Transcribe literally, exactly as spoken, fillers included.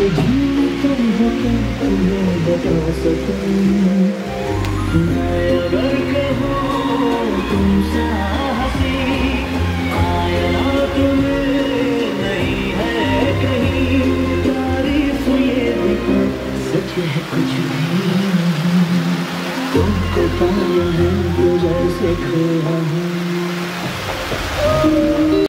झूठ तुम हो क्या तुम्हें बता सकूं। मैं अगर कहूँ तुमसे हंसी कायनात में नहीं है कहीं, तारीफ ये भी तो सच है कुछ भी नहीं। तुमको पाया है तो जैसे खोया हूँ।